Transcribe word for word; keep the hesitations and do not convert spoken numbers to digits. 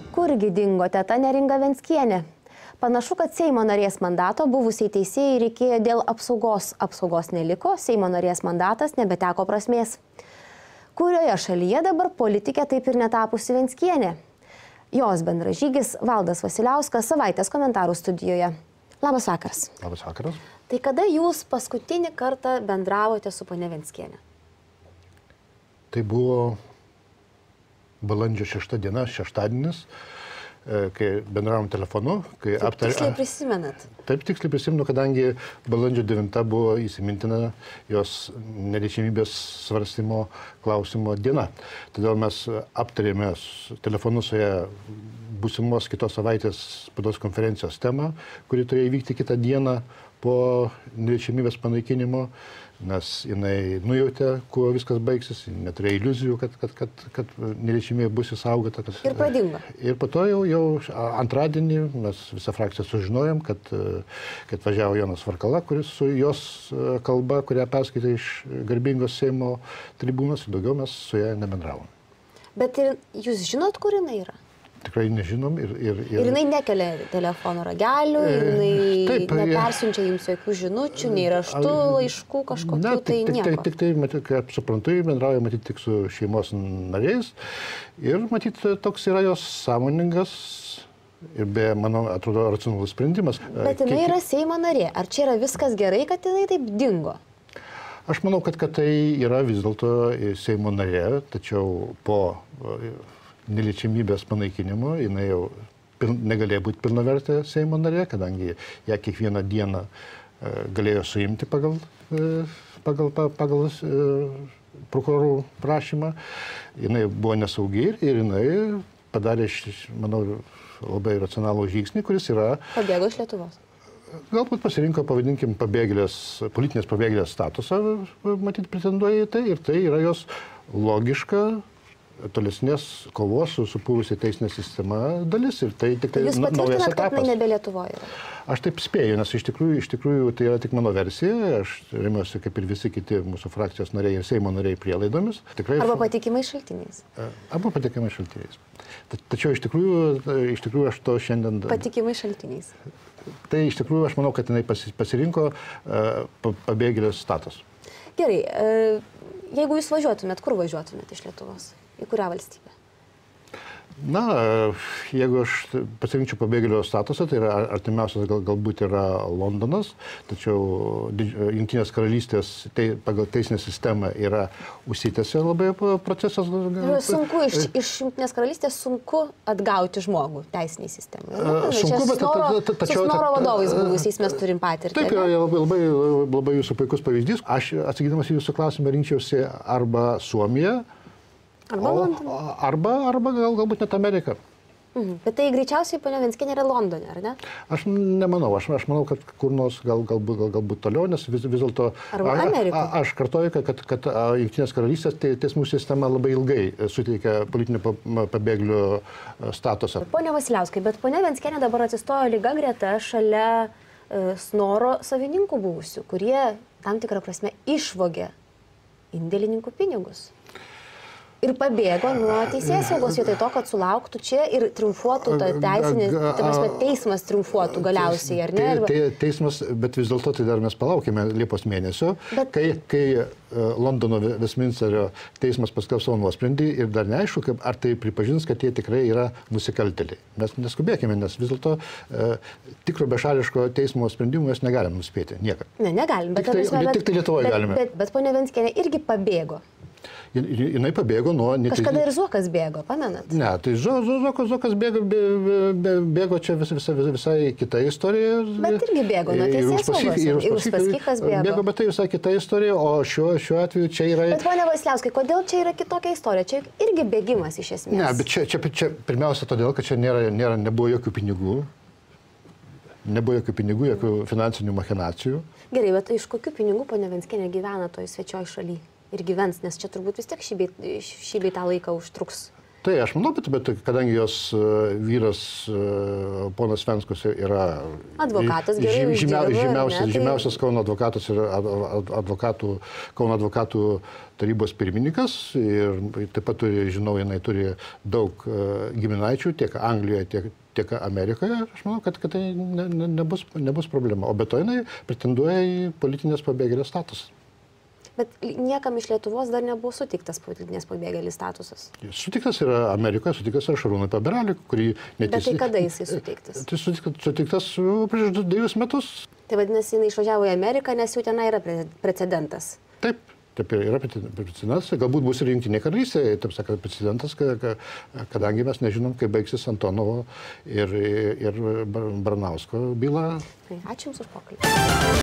Kurgi dingo teta Neringa Venckienė? Panašu, kad Seimo narės mandato buvusiai teisėjai reikėjo dėl apsaugos. Apsaugos neliko, Seimo narės mandatas nebeteko prasmės. Kurioje šalyje dabar politikė taip ir netapusi Venckienė? Jos bendražygis Valdas Vasiliauskas savaitės komentarų studijoje. Labas vakaras. Labas vakaras. Tai kada jūs paskutinį kartą bendravote su ponia Venckienė? Tai buvo balandžio šešta diena, šeštadienis, kai bendravom telefonu. Kai Taip aptar... tiksliai prisimenat? Taip tiksliai prisimenu, kadangi balandžio devinta buvo įsimintina jos neliečiamybės svarstymo klausimo diena. Todėl mes aptarėme telefonu su ją būsimos kitos savaitės spaudos konferencijos temą, kuri turėjo įvykti kitą dieną po neliečiamybės panaikinimo, nes jinai nujautė, kuo viskas baigsis, neturėjo iliuzijų, kad, kad, kad, kad neliečiamybė bus įsaugota. Kad, ir pradingo. Ir po to jau, jau antradienį mes visą frakciją sužinojom, kad, kad važiavo Jonas Varkala, kuris su jos kalba, kurią perskaitė iš garbingos Seimo tribūnos, ir daugiau mes su ją nebendravom. Bet ir jūs žinot, kur jinai yra? Tikrai nežinom. Ir, ir, ir... ir jinai nekelia telefono ragelių, jinai Taip, nepersiunčia jums jokių žinučių, nei raštų, laiškų kažkokių, ne, tai tik, nieko. Tik, tik tai, matyt, kaip suprantu, bendrauja matyti tik su šeimos nariais ir matyti toks yra jos sąmoningas ir be, manau, atrodo, racionalus sprendimas. Bet jinai Kiek... yra Seimo narė. Ar čia yra viskas gerai, kad jinai taip dingo? Aš manau, kad, kad tai yra vis dėlto Seimo narė, tačiau po neliečiamybės panaikinimo jinai jau pil, negalėjo būti pilnavertė Seimo narė, kadangi ją kiekvieną dieną e, galėjo suimti pagal, e, pagal, pagal, pagal e, prokurorų prašymą. Jinai buvo nesaugi ir jinai padarė, manau, labai racionalų žingsnį, kuris yra... Pabėgo iš Lietuvos. Galbūt pasirinko, pavadinkim, pabėgėlės, politinės pabėgėlės statusą, matyt, pretenduoja į tai, ir tai yra jos logiška tolesnės kovos su supūvusia teisinė sistema dalis. Ir tai tik tai Jūs patvirtinat, kad jinai nebe Lietuvoje yra? Aš taip spėju, nes iš tikrųjų, iš tikrųjų tai yra tik mano versija. Aš remiuosi, kaip ir visi kiti mūsų frakcijos nariai ir Seimo nariai, prielaidomis. Tikrai, Arba patikimais šaltiniais. Arba patikimais šaltiniais. Tačiau iš tikrųjų, iš tikrųjų aš to šiandien... Patikimais šaltiniais. Tai iš tikrųjų aš manau, kad jinai pasirinko pabėgėlės statusą. Gerai, jeigu jūs važiuotumėt, kur važiuotumėt iš Lietuvos? Į kurią valstybę? Na, jeigu aš pasirinkčiau pabėgėlio statusą, tai yra artimiausias gal, galbūt yra Londonas, tačiau Jungtinės karalystės tai, pagal teisinę sistemą yra užsitęsę labai procesas. Sunku, iš, iš Jungtinės karalystės sunku atgauti žmogų teisiniai sistemai. Na, sunku, bet... Snoro, tačiau... Su Snoro vadovais buvusiais mes turim patirtį. Taip, yra labai, labai, labai jūsų puikus pavyzdys. Aš, atsakydamas į jūsų klausimą, rinkčiausi arba Suomiją, Arba Londoną. Arba, arba gal, galbūt net Ameriką. Mhm. Bet tai greičiausiai ponia Venckienė yra Londone, ar ne? Aš nemanau. Aš, aš manau, kad kur nors gal, galbūt, gal, galbūt toliau, nes vis, vis dėlto... Arba Amerika. A, aš kartoju, kad, kad, kad Jungtinės karalystės teismų sistema labai ilgai suteikia politinio pabėgėlių statusą. Ponia Vasiliauskai, bet ponia Venckienė dabar atsistojo lyga greta šalia e, Snoro savininkų buvusių, kurie tam tikrą prasme išvogė indėlininkų pinigus. Ir pabėgo nuo teisėsaugos vietoj to, kad sulauktų čia ir triumfuotų ta teisinė, tai prasme, teismas triumfuotų galiausiai, ar ne? Te, te, teismas, bet vis dėlto tai dar mes palaukime Liepos mėnesio, bet... kai, kai Londono Westminsterio teismas paskelbs savo nuosprendį ir dar neaišku, kaip, ar tai pripažins, kad jie tikrai yra nusikaltėliai. Mes neskubėkime, nes vis dėlto e, tikro bešališko teismo sprendimų mes negalim nuspėti, niekad. Ne, negalim, bet, tik, tai, prasme, bet, tik tai Lietuvoje bet, galime. Bet, bet, bet ponia Venckienė irgi pabėgo. Jinai pabėgo nuo... Kažkada ir Zuokas bėgo, pamenat? Ne, tai Zuokas, Zuokas bėgo, bėgo čia vis, visa, visai kita istorija. Bet irgi bėgo nuo teisėsaugos. Ir Uspaskichas bėgo. Bėgo, bet tai visai kita istorija, o šiuo, šiuo atveju čia yra... Bet ponia Vasiliauskai, kodėl čia yra kitokia istorija? Čia irgi bėgimas iš esmės. Ne, bet čia, čia, čia pirmiausia todėl, kad čia nėra, nėra, nebuvo jokių pinigų. Nebuvo jokių pinigų, jokių finansinių machinacijų. Gerai, bet iš kokių pinigų ponia Venckienė gyvena toj svečioj šaly? Ir gyvens, nes čia turbūt vis tiek šį bei tą laiką užtruks Tai aš manau, bet, bet kadangi jos vyras, ponas Venskus, yra advokatas, gerai žymia, uždirba, žymiausias, ne, tai... žymiausias Kauno advokatas ir advokatų, Kauno advokatų tarybos pirmininkas. Ir taip pat, turi, žinau, jinai turi daug giminaičių tiek Anglijoje, tiek, tiek Amerikoje. Aš manau, kad, kad tai ne, ne, nebus, nebus problema. O be to jinai pretenduoja į politinės pabėgėlės statusą. Bet niekam iš Lietuvos dar nebuvo sutiktas politinės pabėgėlės statusas. Sutiktas yra Amerikoje, sutiktas yra Šarūnui Paberaliui, kurį neteisė... Bet tai kada jisai sutiktas? Tai sutiktas prieš dviejus metus. Tai vadinasi, jinai išvažiavo į Ameriką, nes jau tenai yra precedentas. Taip, taip yra precedentas. Galbūt bus ir Jungtinė karalystė, taip sakant, precedentas, kadangi mes nežinom, kaip baigsis Antonovo ir, ir Baranausko byla. Ačiū Jums už pokalbį.